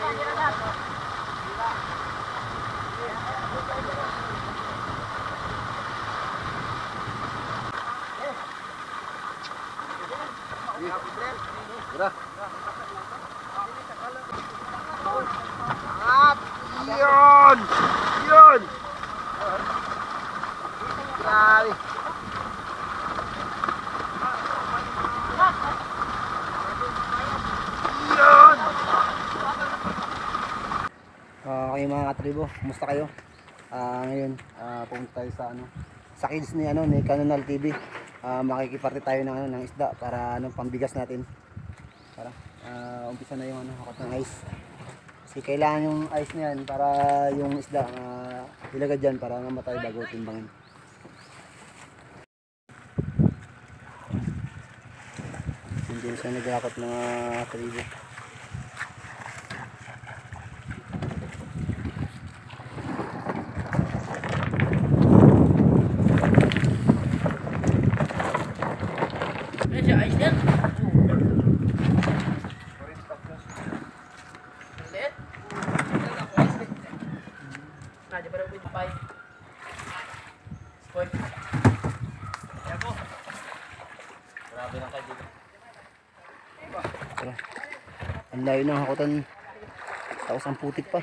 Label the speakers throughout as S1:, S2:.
S1: At yun! Yun! Grabe! Yun! Okay mga katribo, kumusta kayo? Ngayon, pumunta tayo sa sa kids ni ni Canonal TV. Makikiparte tayo ng isda para pambigas natin. Para umpisa na yung hakot ng ice. Kasi kailangan yung ice na yan para yung isda ilagad dyan para mamatay bago timbangin. Hindi siya naghakot mga tribo.
S2: Ice din? Nah, di pada ulit pa. Spoy. Kaya po. Grabe lang kayo dito.
S1: Ang layo ng hakotan. Tapos ang putik pa.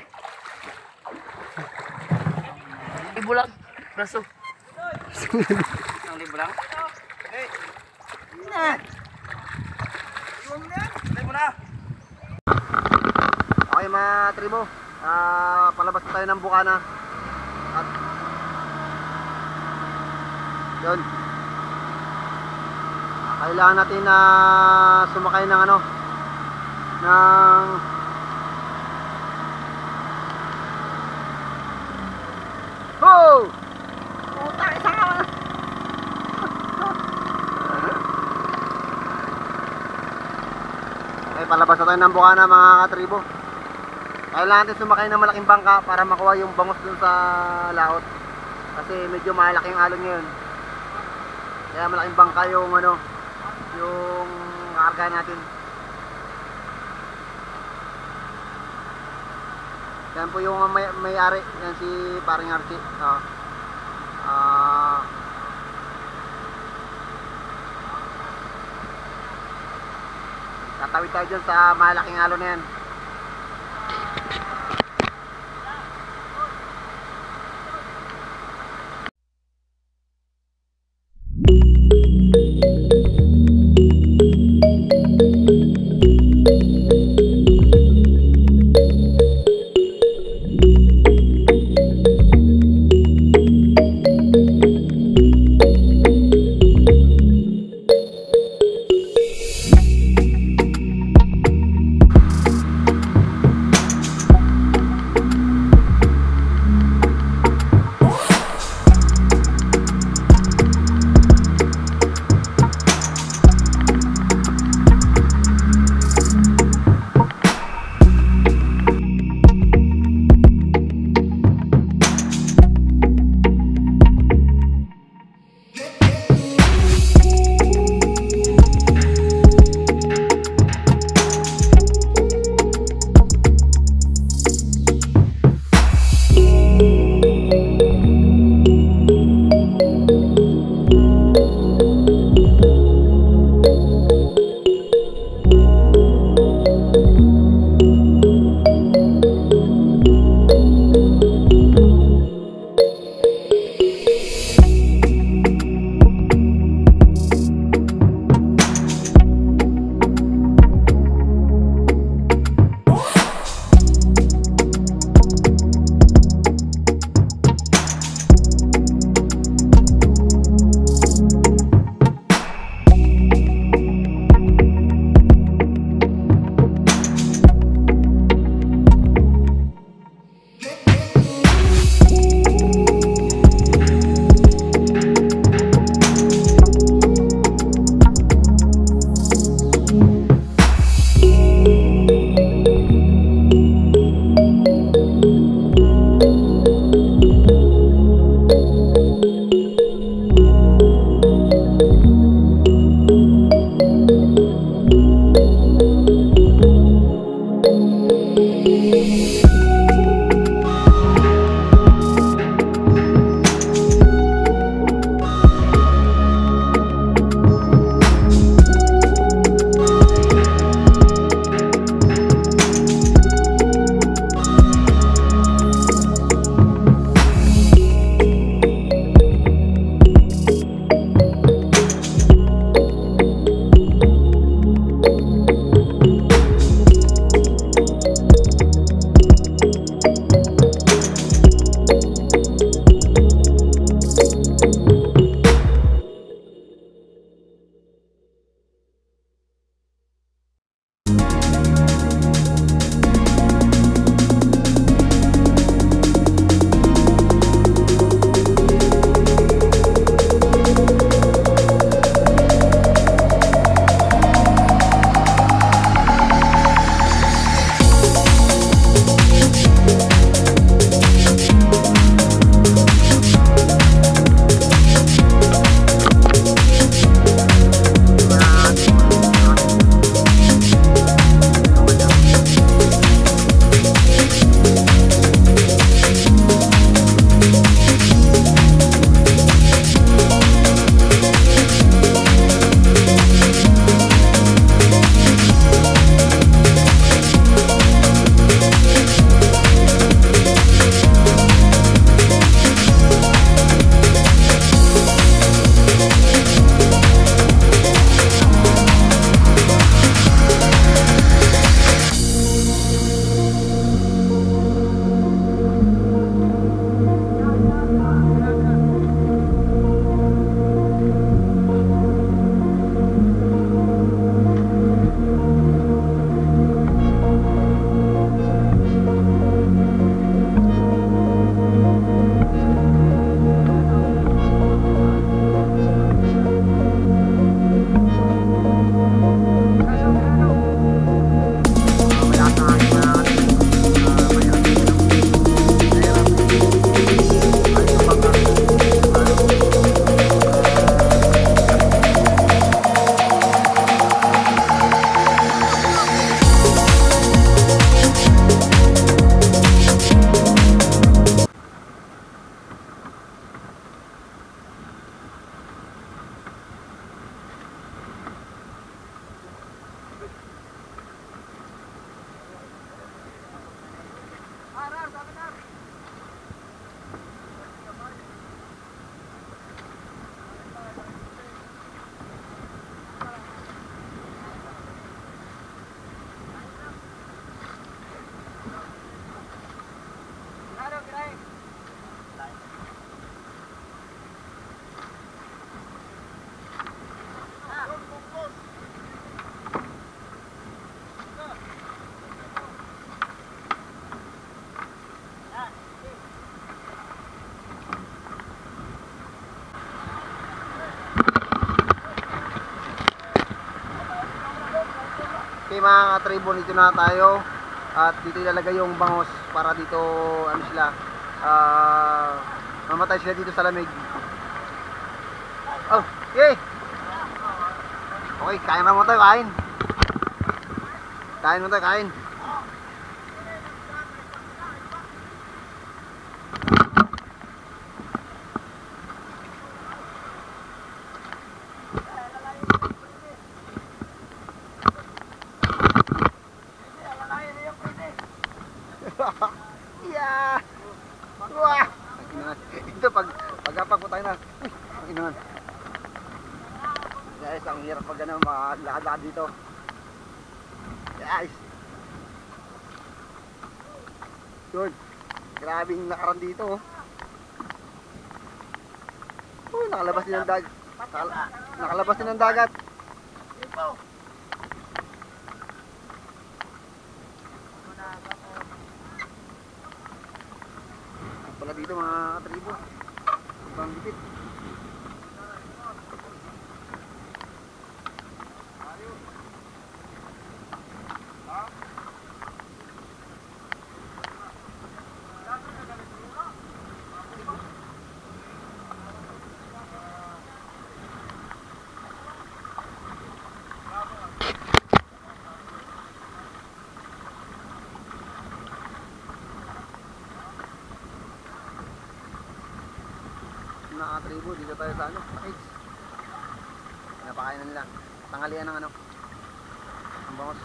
S2: Libo lang. Braso. Ang libo lang? Okay. Na. Iwan mo na. Libo na.
S1: Okay mga tribo. Palabas na tayo ng bukana. At yun. Kailangan natin na sumakay ng ng oh! Puta, isa ka. Okay, palabas na tayo ng bukana mga katribo. Kailangan natin sumakay ng malaking bangka para makuha yung bangus dun sa laot. Kasi medyo malaki yung alon ngayon. Kaya malaking bangka yung yung karga natin. Yan po yung may-ari, yan si Paring Archie. Tatawid tayo dyan sa malaking alon na yan. Okay mga katribo, dito na tayo. At dito ilalagay yung bangos para dito ano sila, mamatay sila dito sa lamig. Oh, okay. Okay, kain na mo tayo, kain. Kain mo tayo, kain. Yeah. Wah. Ito pag-apak po tayo na. Uy, naman. Guys, ang hirap pag ano, maglakad-lakad dito. Guys. Good. Grabing nakaran dito. Oh, nakalabas din ang dagat. Nakalabas din ang dagat. Pala dito mga katribo. Ibang gipit. Mga katribo, dito tayo sa ano, AIDS. Napakain na nila. Tanghalian ng ano, ang bangos.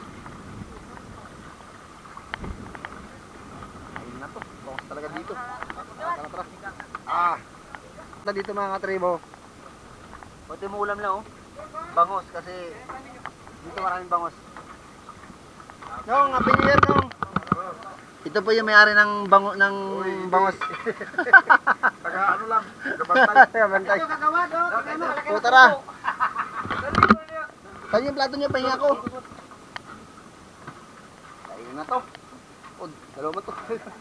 S1: Ayun na to, bangos talaga dito. Tara. Na dito mga katribo. Pwede mo ulam lang oh. Bangos kasi dito maraming bangos. Nong, happy new year nong. Ito po yung may-ari ng bangos.
S2: Taga ano lang, gabantay.
S1: Bantay. O tara. Saan yung plato niyo? Pahinga ko. Ayun na to. O, dalawa to.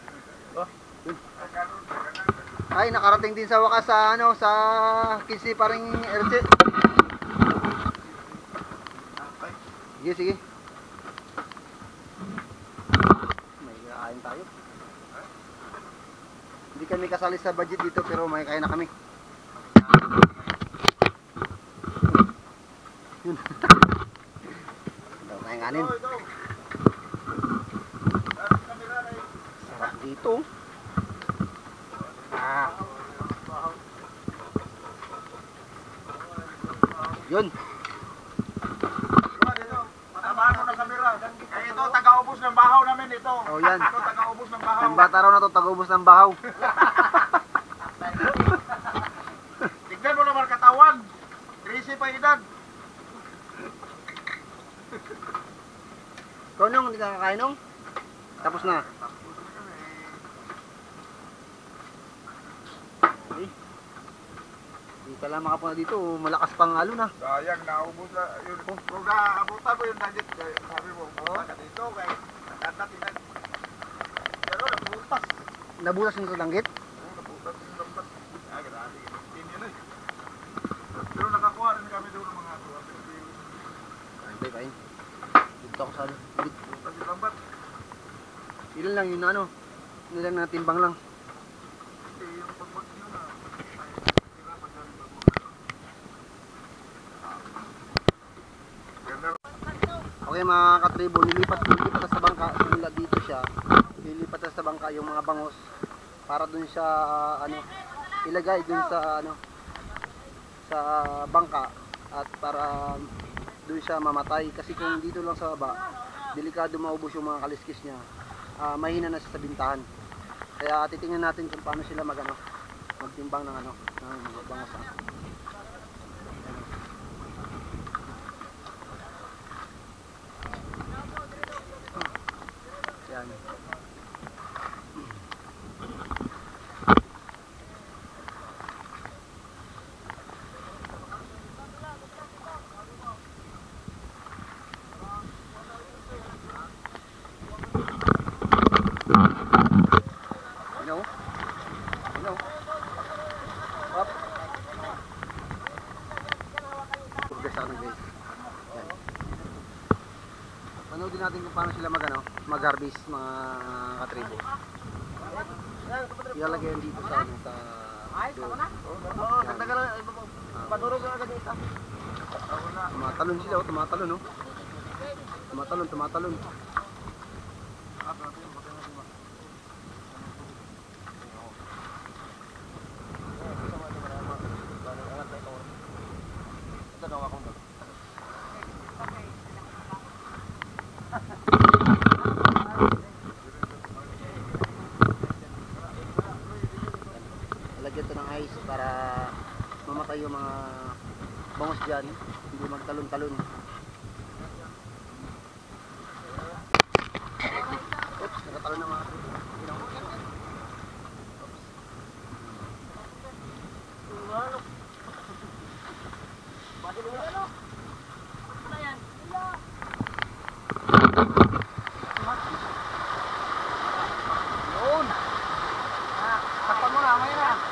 S1: Ay, nakarating din sa wakas sa ano, sa Kinsi paring RC. Sige. May kain tayo. Hindi kami kasali sa budget dito pero may kain na kami. Yun. Daw tayong kanin. Sarap dito. Yun.
S2: Matamaan mo ng kamera. Eh, ito, taga-ubos ng bahaw namin ito.
S1: Oh, yan.
S2: Ito, taga-ubos ng bahaw.
S1: Ang bata raw na to, tag-ubos ng bahaw.
S2: Tignan mo naman katawan. 13 pa edad.
S1: Ikaw nung, hindi ka kakain nung? Tapos na. Okay. Hindi ka lang makapuna dito, malakas pang alon na.
S2: Sayang, naubos na. Yun, kung naabutan ko yung nugget, sabi mo, punta ka dito, kay nakatatinag. Pero nabutas.
S1: Nabutas yung langgit?
S2: Oo, nabutas yung lambat. Grabe. Hindi yun eh. Pero nakakuha rin kami doon ng mga 200 kilos.
S1: Kain. Dito ako sa ano.
S2: Butas yung lambat.
S1: Ilan lang yun ano? Ilan na timbang lang.
S2: Yung pagmag nyo na.
S1: Okay mga katribo, lilipat na sa bangka, simula dito siya. Lilipat na sa bangka yung mga bangos para dun siya ano, ilagay dun sa ano, sa bangka at para dun siya mamatay kasi kung dito lang sa baba, delikado maubos yung mga kaliskis niya. Mahina na siya sa bintahan. Kaya titingnan natin kung paano sila magtimbang ng ano, ng bangos. Yan. Up. Panoodin natin kung paano sila mag-harvest mga katribo. Ilalagay yan dito sa doon.
S2: Oo, tagdagan lang. Padurog lang agad ito.
S1: Tumatalon sila, oh, tumatalon, oh. Tumatalon. Lagyan ito ng ice para mamatay yung mga bangos dyan, hindi magtalon-talon. Oops, nakatalon na mga yun! Takpan mo na, may na!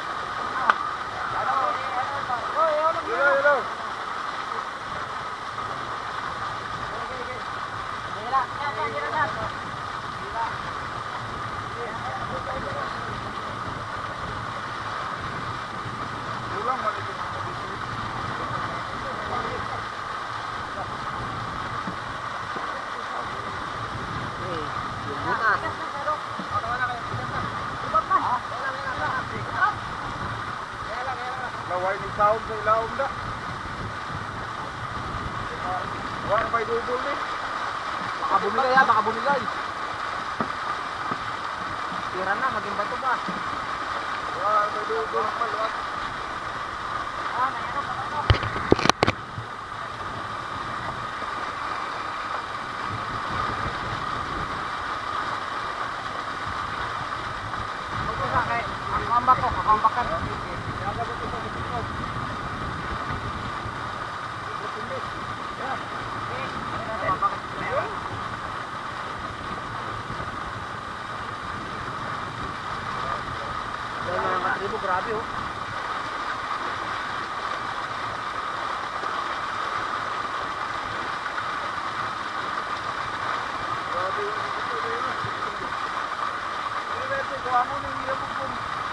S2: Hello. Ulang balik.
S1: Yung butas.
S2: Laway ni sound sa ilaom da. Wala pa idubol ni.
S1: Baka bumigay. Tira na, maging bato pa.
S2: Wala pa idubol pa.
S1: Kakambakan. Mga katribo, grabe oh.
S2: Grabe yung ito na yun. Ito, kuha mo na yung ilabog mo.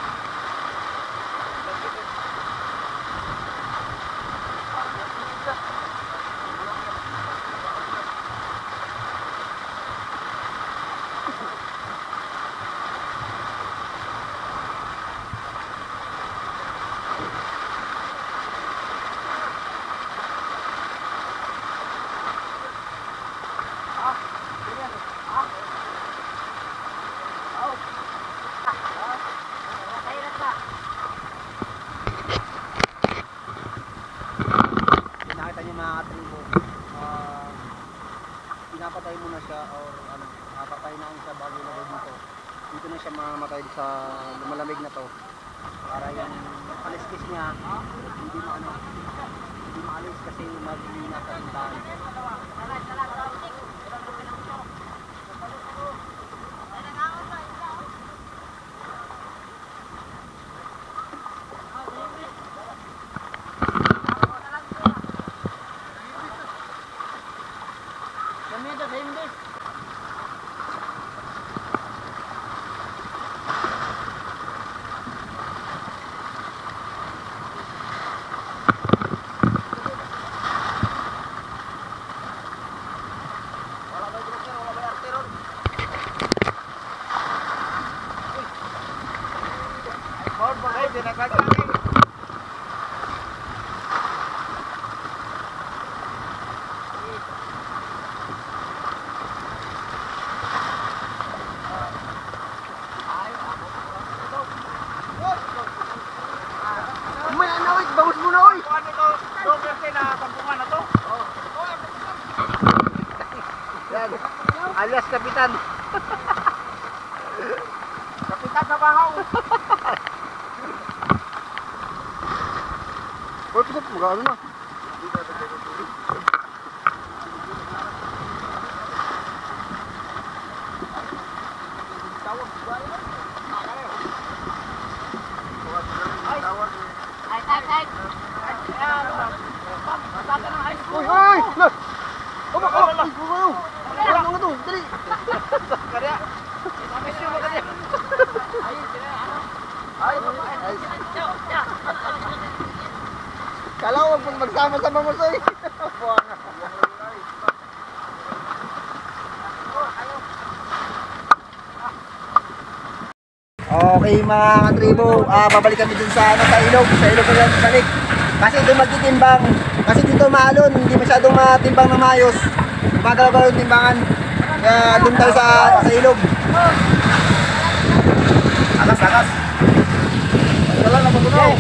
S1: Nakita niyo mga katribo, pinapatay mo na siya or papatay na siya bago ilagay dito. Dito na siya mamamatay sa lumalamig na to para yung kaliskis niya hindi maalis kasi maglina sa tindahan. Yan, alias Kapitan.
S2: Kapitan sa bahaw.
S1: Tutup, magano na. Uy, ay! Look! Oh, kasama sa Mangusoy. Buwanga. Okay mga katribo, babalik kami dun sa ilog kami balik. Kasi doon magtitimbang. Kasi dito maalon, hindi masyadong matimbang na maayos. Magalaw-galaw yung timbangan. Kaya doon tayo sa ilog. Akas. Wala na patunaw.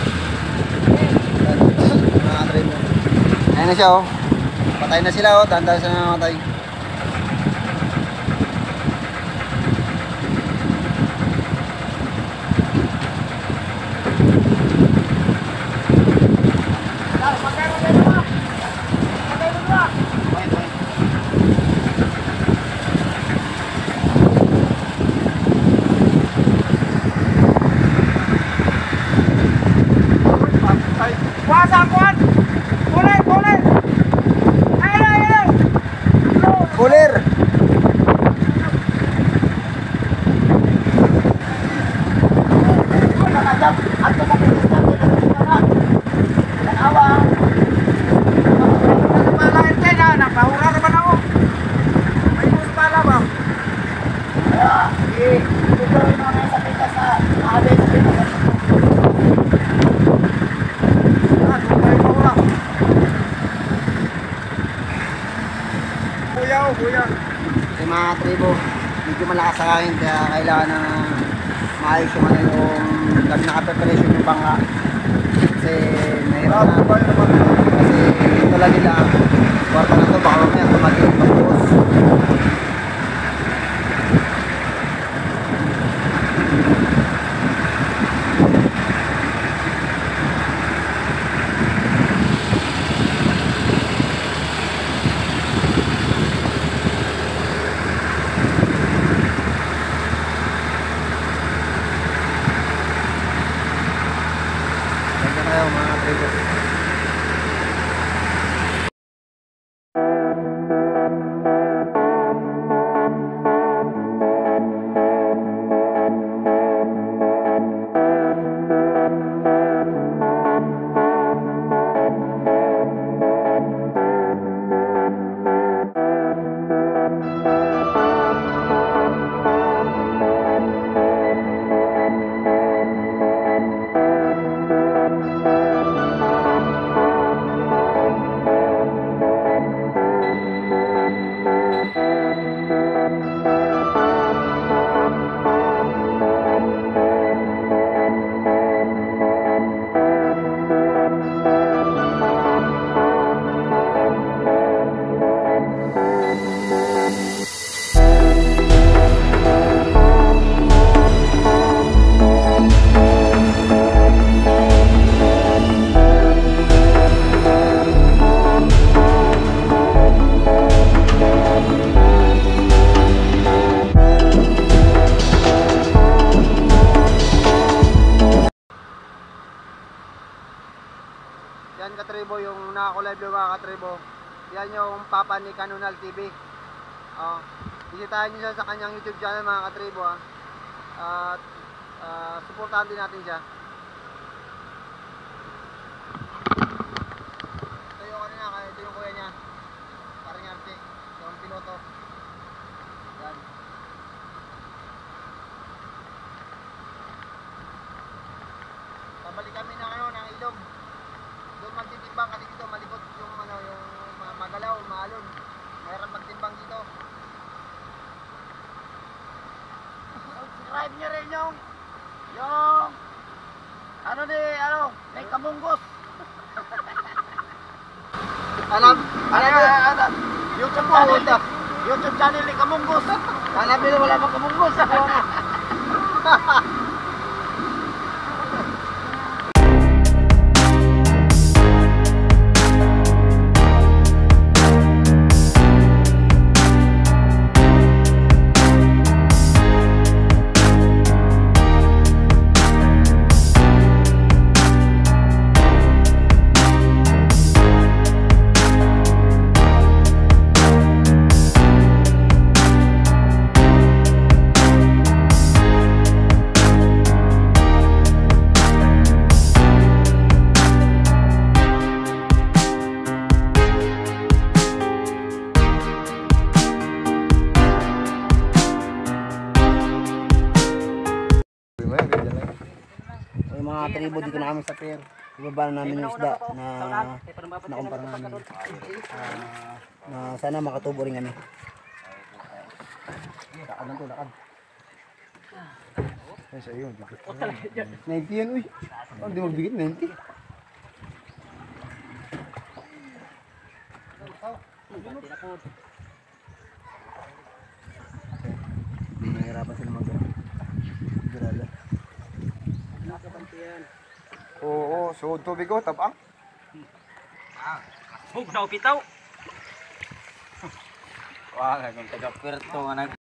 S1: Mga katribo. Ayan na siya oh. Patay na sila oh, tanda sa namatay. Kulir.
S2: Kuya.
S1: Kasi mga tribo, medyo malakas sa hangin kaya kailangan na maayos yung kami naka-preparation yung bangka. Kasi mahirap na. Kasi ito lang nila, kwarta na ito, baka mamaya tumagin magbuos. Mga tribo. Yan katribo, yung nakakulive yung mga katribo. Yan yung papa ni Kanunal TV. Bisitahin nyo siya sa kanyang YouTube channel mga katribo. At supportahan din natin siya. Ito yung kanina, ito yung kuya niya. Parang arte, yung piloto. Yan. Pabalik kami na ng ilog. Doon magtitimbang kasi dito malikot yung yung magalaw, maalon. Mayroon magtimbang dito. Subscribe nyo rin yung kay Kamunggos. Alam, YouTube channel ni Kamunggos. Hanapin na wala pang Kamunggos. mga tribo dito na kami sa pier. Ibaba na namin yung isda na nakumpara namin. Na sana makatubo rin kami. Lakad lang to, lakad. Ay, sa iyo. 90 yan, uy. Oh, di magbigit, 90. Hindi nahirapan sila mag-grala.
S2: Oo, suod tubig ko, tabang.
S3: Huwag na upitaw. Wala kang taga-perto nga